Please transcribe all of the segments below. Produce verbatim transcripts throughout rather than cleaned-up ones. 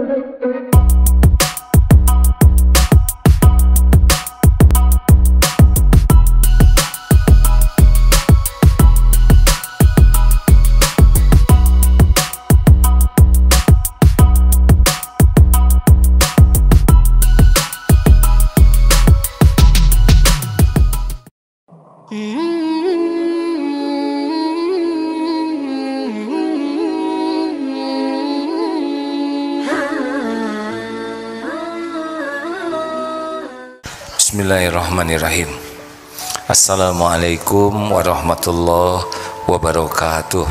Bismillahirrahmanirrahim. Assalamualaikum warahmatullahi wabarakatuh.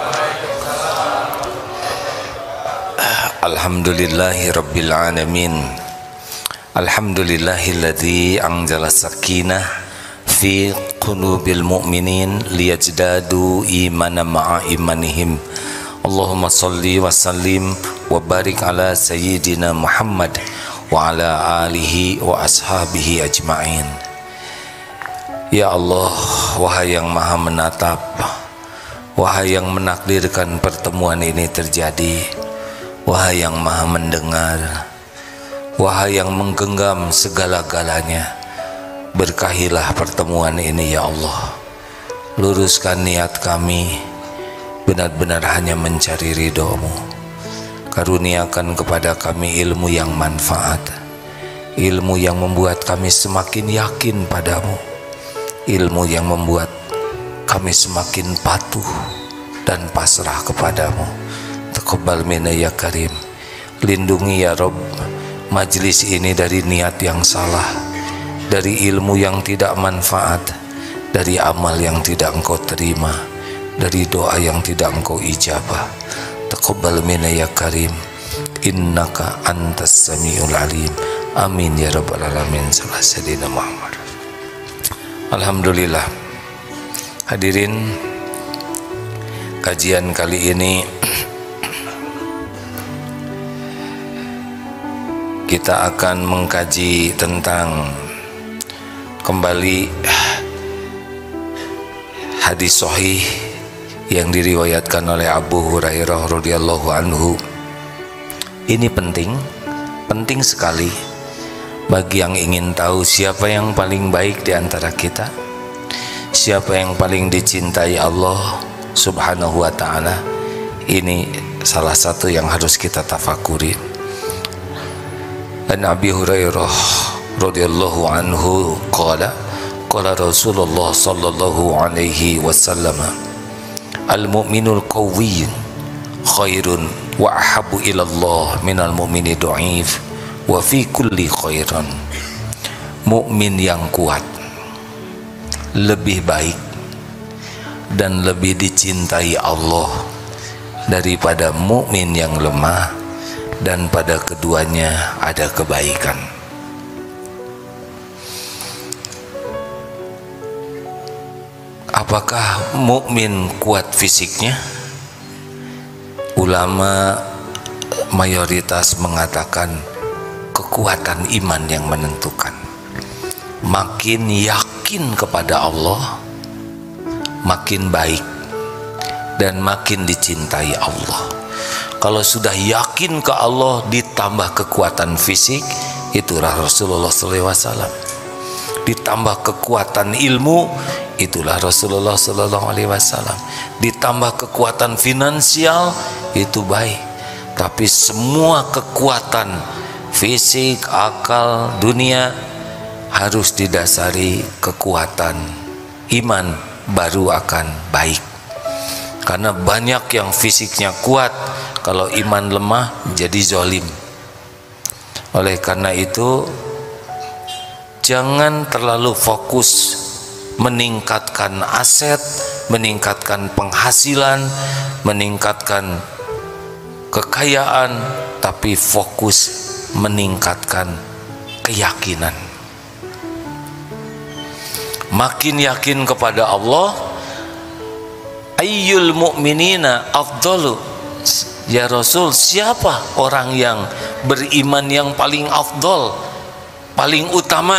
Alhamdulillahi rabbil alamin. Alhamdulillahilladzi anzala sakinah fi qulubil mu'minin liyajdadu imanan ma'a imanihim. Allahumma salli wa sallim wa barik ala sayyidina Muhammad wa ala alihi wa ashabihi ajma'in. Ya Allah, wahai yang maha menatap, wahai yang menakdirkan pertemuan ini terjadi, wahai yang maha mendengar, wahai yang menggenggam segala-galanya, berkahilah pertemuan ini ya Allah. Luruskan niat kami benar-benar hanya mencari ridho-Mu. Karuniakan kepada kami ilmu yang manfaat, ilmu yang membuat kami semakin yakin padamu, ilmu yang membuat kami semakin patuh dan pasrah kepadamu. Taqabbal minna ya Karim. Lindungi ya Rabb majlis ini dari niat yang salah, dari ilmu yang tidak manfaat, dari amal yang tidak Engkau terima, dari doa yang tidak Engkau ijabah. Taqabbal minna ya Karim, innaka antas samiul alim. Amin ya rabbal alamin. Sallallahu alaihi Muhammad. Alhamdulillah. Hadirin, kajian kali ini kita akan mengkaji tentang kembali hadis sahih yang diriwayatkan oleh Abu Hurairah radhiyallahu anhu. Ini penting, penting sekali bagi yang ingin tahu siapa yang paling baik di antara kita, siapa yang paling dicintai Allah Subhanahu wa ta'ala. Ini salah satu yang harus kita tafakuri. An Abi Hurairah radhiyallahu anhu qala qala Rasulullah sallallahu alaihi wasallam, al-mu'minul qawwiyyu khairun wa ahabbu ilallah minal mu'mini dha'if wa fi kulli khairan. Mukmin yang kuat lebih baik dan lebih dicintai Allah daripada mukmin yang lemah, dan pada keduanya ada kebaikan. Apakah mukmin kuat fisiknya? Ulama mayoritas mengatakan kekuatan iman yang menentukan. Makin yakin kepada Allah, makin baik dan makin dicintai Allah. Kalau sudah yakin ke Allah ditambah kekuatan fisik, itulah Rasulullah shallallahu alaihi wasallam. Ditambah kekuatan ilmu, itulah Rasulullah shallallahu alaihi wasallam. Ditambah kekuatan finansial, itu baik. Tapi semua kekuatan fisik, akal, dunia harus didasari kekuatan iman, baru akan baik. Karena banyak yang fisiknya kuat, kalau iman lemah jadi zolim. Oleh karena itu, jangan terlalu fokus meningkatkan aset, meningkatkan penghasilan, meningkatkan kekayaan, tapi fokus meningkatkan keyakinan. Makin yakin kepada Allah, ayyul mu'minina afdalu, ya Rasul, siapa orang yang beriman yang paling afdal, paling utama?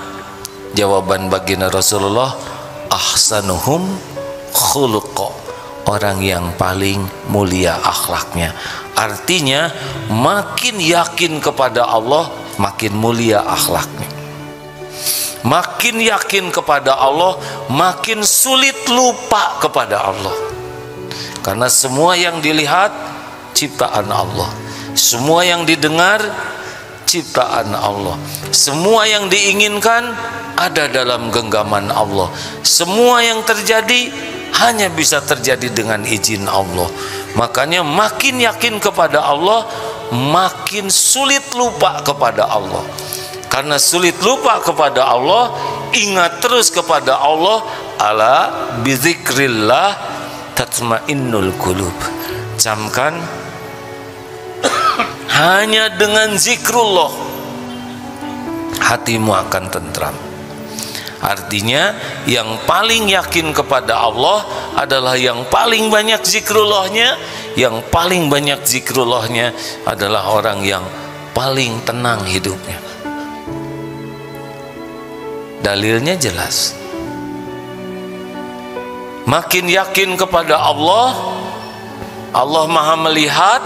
Jawaban baginda Rasulullah, ahsanuhum khuluqa orang yang paling mulia akhlaknya. Artinya makin yakin kepada Allah, makin mulia akhlaknya. Makin yakin kepada Allah, makin sulit lupa kepada Allah. Karena semua yang dilihat ciptaan Allah, semua yang didengar ciptaan Allah, semua yang diinginkan ada dalam genggaman Allah, semua yang terjadi hanya bisa terjadi dengan izin Allah. Makanya makin yakin kepada Allah, makin sulit lupa kepada Allah. Karena sulit lupa kepada Allah, ingat terus kepada Allah. Ala bizikrillah tatmainnul qulub. Camkan, hanya dengan zikrullah hatimu akan tentram. Artinya yang paling yakin kepada Allah adalah yang paling banyak zikrullahnya. Yang paling banyak zikrullahnya adalah orang yang paling tenang hidupnya. Dalilnya jelas. Makin yakin kepada Allah, Allah Maha melihat,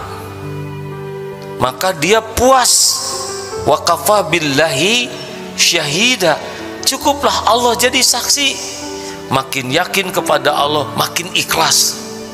maka dia puas. Wa kafa billahi syahida. Cukuplah Allah jadi saksi. Makin yakin kepada Allah, makin ikhlas.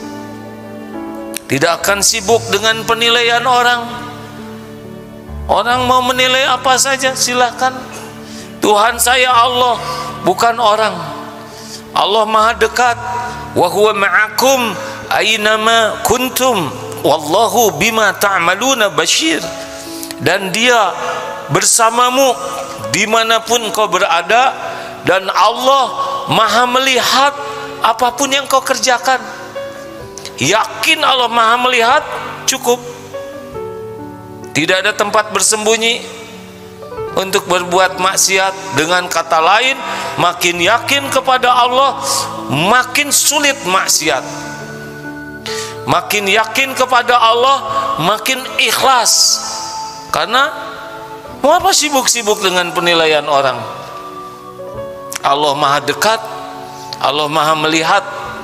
Tidak akan sibuk dengan penilaian orang. Orang mau menilai apa saja silahkan. Tuhan saya Allah, bukan orang. Allah Maha dekat. Wa huwa ma'akum aynama kuntum wallahu bima ta'maluna basyir. Dan dia bersamamu dimanapun kau berada, dan Allah Maha melihat apapun yang kau kerjakan. Yakin Allah Maha melihat, cukup. Tidak ada tempat bersembunyi untuk berbuat maksiat. Dengan kata lain, makin yakin kepada Allah, makin sulit maksiat. Makin yakin kepada Allah, makin ikhlas. Karena mau apa sibuk-sibuk dengan penilaian orang? Allah Maha dekat, Allah Maha melihat.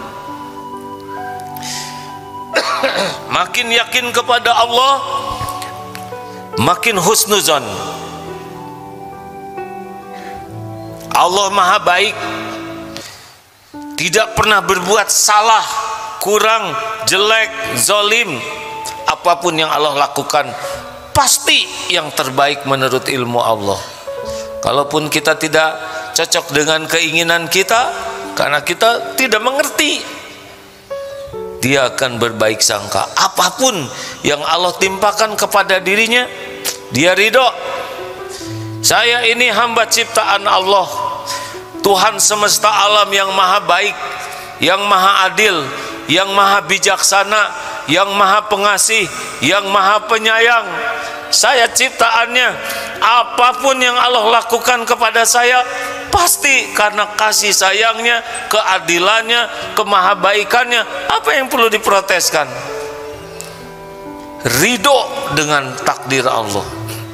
Makin yakin kepada Allah, makin husnuzon. Allah Maha baik, tidak pernah berbuat salah, kurang, jelek, zolim. Apapun yang Allah lakukan pasti yang terbaik menurut ilmu Allah. Kalaupun kita tidak cocok dengan keinginan kita, karena kita tidak mengerti, dia akan berbaik sangka. Apapun yang Allah timpakan kepada dirinya, dia ridho. Saya ini hamba ciptaan Allah, Tuhan semesta alam yang maha baik, yang maha adil, yang maha bijaksana, yang maha pengasih, yang maha penyayang. Saya ciptaannya. Apapun yang Allah lakukan kepada saya pasti karena kasih sayangnya, keadilannya, kemahabaikannya. Apa yang perlu diproteskan? Ridho dengan takdir Allah.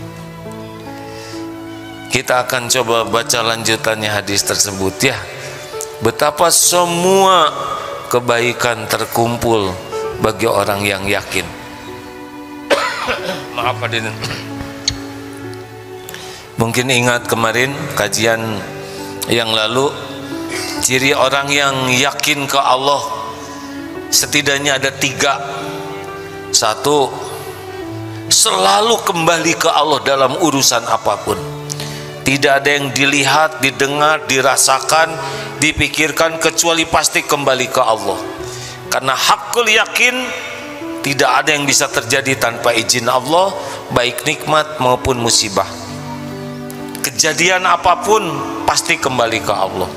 Kita akan coba baca lanjutannya hadis tersebut ya. Betapa semua kebaikan terkumpul bagi orang yang yakin. Maaf hadirin. Mungkin ingat kemarin kajian yang lalu, ciri orang yang yakin ke Allah setidaknya ada tiga. Satu, selalu kembali ke Allah dalam urusan apapun. Tidak ada yang dilihat, didengar, dirasakan, dipikirkan kecuali pasti kembali ke Allah. Karena hakul yakin, tidak ada yang bisa terjadi tanpa izin Allah, baik nikmat maupun musibah. Kejadian apapun pasti kembali ke Allah.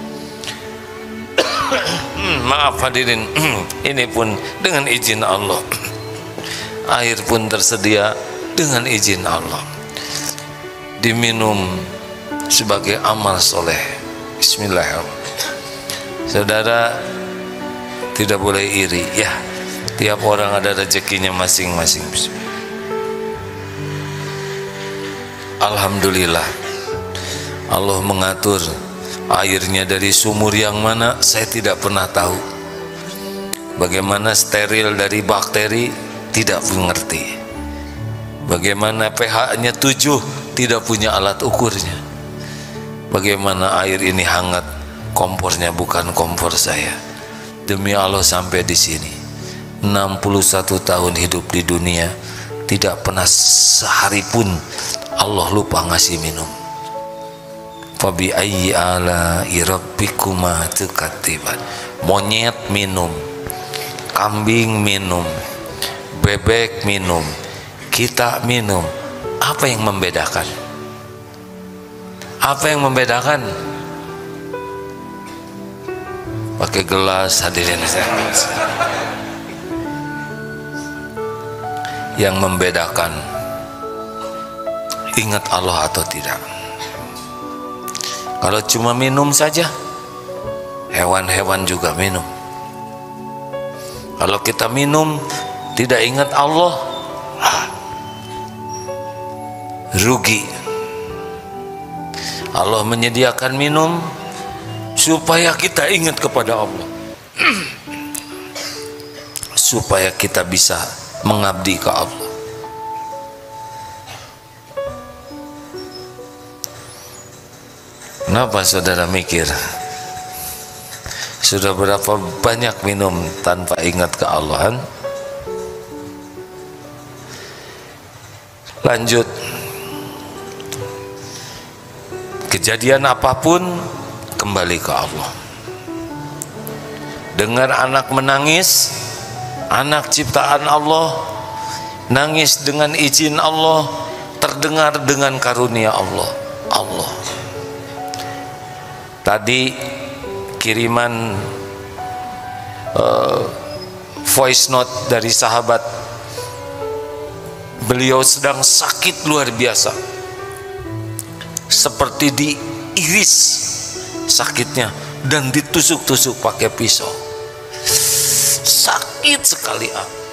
Maaf hadirin, ini pun dengan izin Allah. Air pun tersedia dengan izin Allah. Diminum sebagai amal soleh. Bismillahirrahmanirrahim. Saudara, tidak boleh iri ya. Tiap orang ada rezekinya masing-masing. Alhamdulillah, Allah mengatur airnya dari sumur yang mana saya tidak pernah tahu. Bagaimana steril dari bakteri tidak mengerti. Bagaimana pH-nya tujuh tidak punya alat ukurnya. Bagaimana air ini hangat, kompornya bukan kompor saya. Demi Allah sampai di sini enam puluh satu tahun hidup di dunia, tidak pernah sehari pun Allah lupa ngasih minum. Fabi ayyi ala'i rabbikuma tukadziban. Monyet minum, kambing minum, bebek minum, kita minum. Apa yang membedakan? Apa yang membedakan? Pakai gelas, hadirin saya. Yang membedakan ingat Allah atau tidak. Kalau cuma minum saja, hewan-hewan juga minum. Kalau kita minum tidak ingat Allah, rugi. Allah menyediakan minum supaya kita ingat kepada Allah, supaya kita bisa mengabdi ke Allah. Kenapa saudara mikir? Sudah berapa banyak minum tanpa ingat ke Allahan? Lanjut. Kejadian apapun kembali ke Allah. Dengar anak menangis, anak ciptaan Allah, nangis dengan izin Allah, terdengar dengan karunia Allah. Allah. Tadi kiriman uh, voice note dari sahabat, beliau sedang sakit luar biasa, seperti diiris sakitnya dan ditusuk-tusuk pakai pisau, sakit sekali.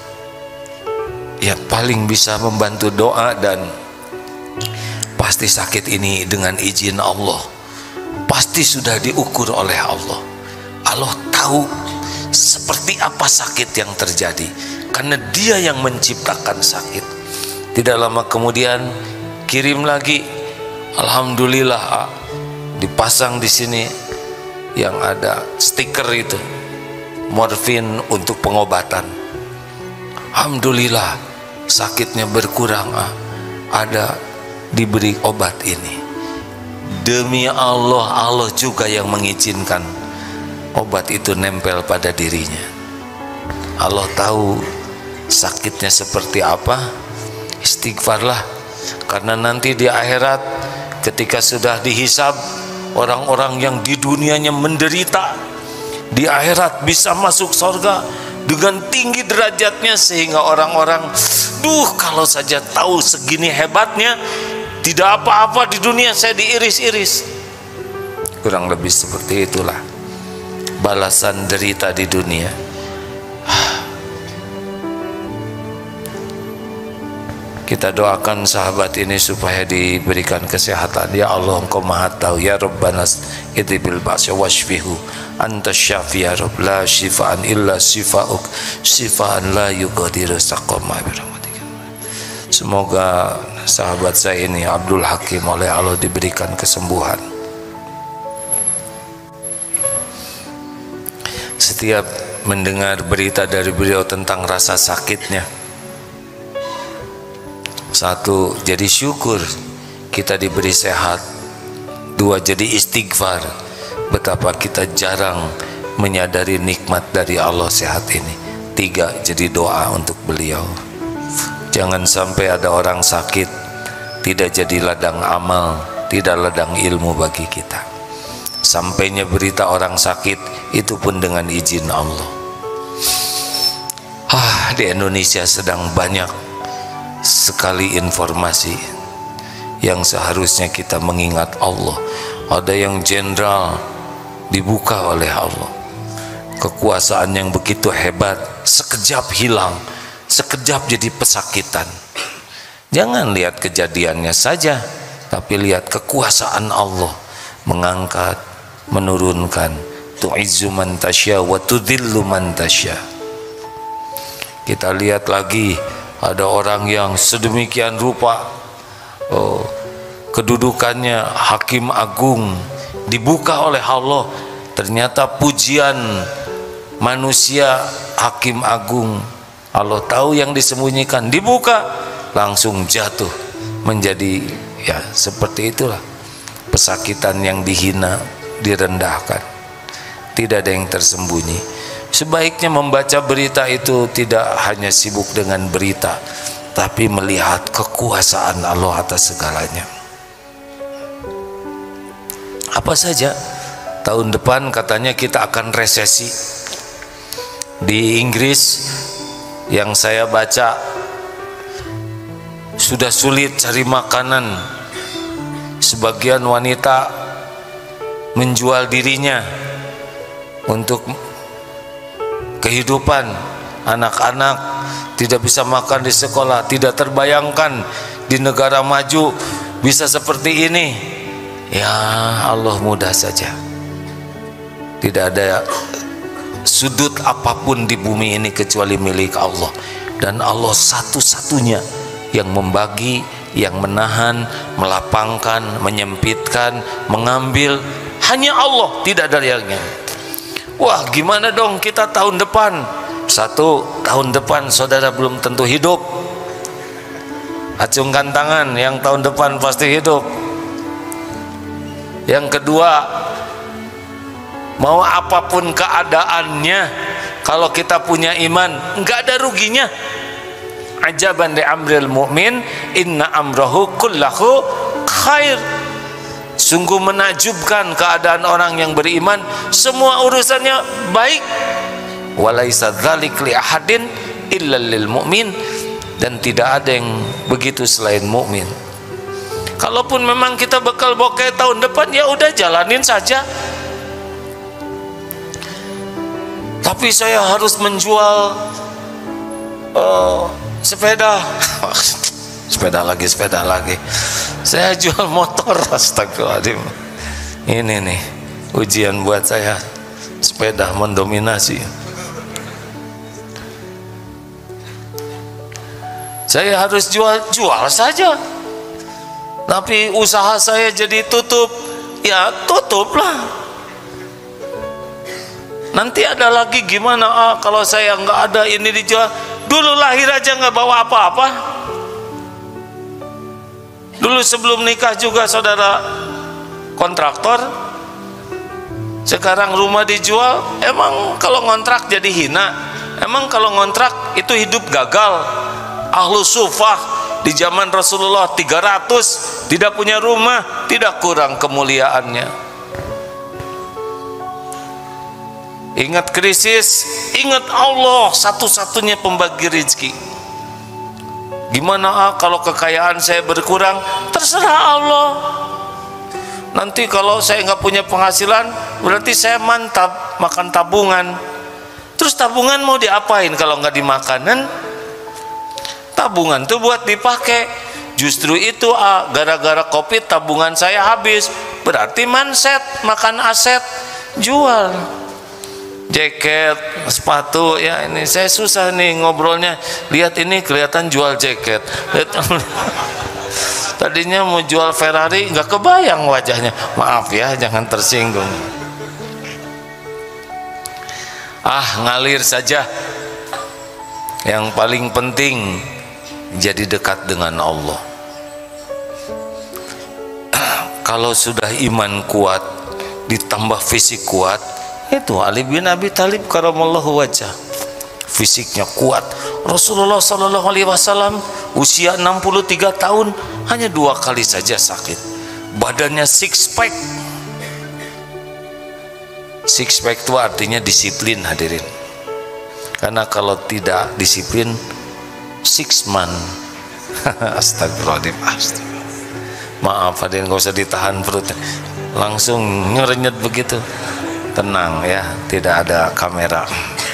Ya paling bisa membantu doa, dan pasti sakit ini dengan izin Allah, pasti sudah diukur oleh Allah. Allah tahu seperti apa sakit yang terjadi karena Dia yang menciptakan sakit. Tidak lama kemudian kirim lagi, alhamdulillah, dipasang di sini yang ada stiker itu, morfin untuk pengobatan. Alhamdulillah sakitnya berkurang, ada diberi obat ini. Demi Allah, Allah juga yang mengizinkan obat itu nempel pada dirinya. Allah tahu sakitnya seperti apa. Istighfarlah, karena nanti di akhirat ketika sudah dihisab, orang-orang yang di dunianya menderita di akhirat bisa masuk surga dengan tinggi derajatnya, sehingga orang-orang, duh kalau saja tahu segini hebatnya, tidak apa-apa di dunia saya diiris-iris. Kurang lebih seperti itulah balasan derita di dunia. Kita doakan sahabat ini supaya diberikan kesehatan. Ya Allah, Engkau Maha Tahu. Ya Rabbana idhibil ba'sa washfihu anta syafi ya Rabb, la shifaan illa shifauk, shifaan la yughadiru saqama birahmatika. Semoga sahabat saya ini Abdul Hakim oleh Allah diberikan kesembuhan. Setiap mendengar berita dari beliau tentang rasa sakitnya, satu, jadi syukur kita diberi sehat. Dua, jadi istighfar, betapa kita jarang menyadari nikmat dari Allah sehat ini. Tiga, jadi doa untuk beliau. Jangan sampai ada orang sakit tidak jadi ladang amal, tidak ladang ilmu bagi kita. Sampainya berita orang sakit itu pun dengan izin Allah. Ah, di Indonesia sedang banyak sekali informasi yang seharusnya kita mengingat Allah. Ada yang jenderal dibuka oleh Allah, kekuasaan yang begitu hebat sekejap hilang, sekejap jadi pesakitan. Jangan lihat kejadiannya saja, tapi lihat kekuasaan Allah mengangkat, menurunkan. Tu'izzu man tasya wa tudhillu man tasya. Kita lihat lagi ada orang yang sedemikian rupa, oh, kedudukannya hakim agung, dibuka oleh Allah, ternyata pujian manusia hakim agung, Allah tahu yang disembunyikan, dibuka langsung jatuh menjadi ya seperti itulah, pesakitan yang dihina, direndahkan, tidak ada yang tersembunyi. Sebaiknya membaca berita itu tidak hanya sibuk dengan berita, tapi melihat kekuasaan Allah atas segalanya. Apa saja? Tahun depan katanya kita akan resesi. Di Inggris yang saya baca sudah sulit cari makanan. Sebagian wanita menjual dirinya untuk kehidupan. Anak-anak tidak bisa makan di sekolah. Tidak terbayangkan di negara maju bisa seperti ini. Ya Allah mudah saja. Tidak ada sudut apapun di bumi ini kecuali milik Allah, dan Allah satu-satunya yang membagi, yang menahan, melapangkan, menyempitkan, mengambil. Hanya Allah, tidak ada yang lain. Wah, gimana dong kita tahun depan? Satu, tahun depan saudara belum tentu hidup. Acungkan tangan yang tahun depan pasti hidup. Yang kedua, mau apapun keadaannya, kalau kita punya iman, enggak ada ruginya. Ajaban li amril mu'min, inna amrahu kullahu khair. Sungguh menakjubkan keadaan orang yang beriman, semua urusannya baik. Walaisa dzalik li ahadin illa lil mu'min, dan tidak ada yang begitu selain mukmin. Kalaupun memang kita bekal bokeh tahun depan, ya udah jalanin saja. Tapi saya harus menjual uh, sepeda. Sepeda lagi, sepeda lagi. Saya jual motor. Astagfirullahaladzim. Ini nih ujian buat saya. Sepeda mendominasi. Saya harus jual, jual saja. Tapi usaha saya jadi tutup. Ya tutuplah. Nanti ada lagi gimana? Ah, kalau saya nggak ada ini dijual. Dulu lahir aja nggak bawa apa-apa. Dulu sebelum nikah juga saudara kontraktor. Sekarang rumah dijual. Emang kalau ngontrak jadi hina? Emang kalau ngontrak itu hidup gagal? Ahlu sufah di zaman Rasulullah tiga ratus tidak punya rumah, tidak kurang kemuliaannya. Ingat krisis, ingat Allah satu-satunya pembagi rezeki. Gimana ah, kalau kekayaan saya berkurang? Terserah Allah. Nanti kalau saya nggak punya penghasilan, berarti saya mantap makan tabungan. Terus tabungan mau diapain kalau nggak dimakan? Kan? Tabungan tuh buat dipakai. Justru itu ah, gara-gara Covid tabungan saya habis. Berarti manset, makan aset, jual. Jaket, sepatu, ya ini saya susah nih ngobrolnya. Lihat ini kelihatan jual jaket. Tadinya mau jual Ferrari, nggak kebayang wajahnya. Maaf ya, jangan tersinggung. Ah, ngalir saja. Yang paling penting jadi dekat dengan Allah. Kalau sudah iman kuat ditambah fisik kuat, itu Ali bin Abi Thalib karamallahu wajah, fisiknya kuat. Rasulullah sallallahu alaihi wasallam usia enam puluh tiga tahun hanya dua kali saja sakit. Badannya six pack. Six pack itu artinya disiplin, hadirin. Karena kalau tidak disiplin six man. Astagfirullahaladzim. Maaf hadirin, gak usah ditahan perutnya, langsung nyerenyet begitu. Tenang ya, tidak ada kamera.